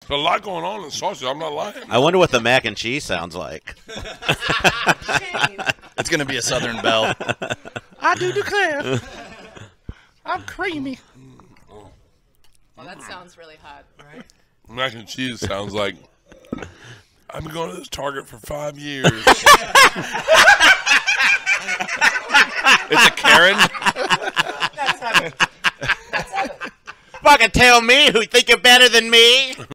There's a lot going on in sausage. I'm not lying. I wonder what the mac and cheese sounds like. It's going to be a Southern Belle. I do declare. I'm creamy. Well, that sounds really hot. Right? Mac and cheese sounds like I've been going to this Target for 5 years. It's a Karen. Fucking tell me who think you're better than me.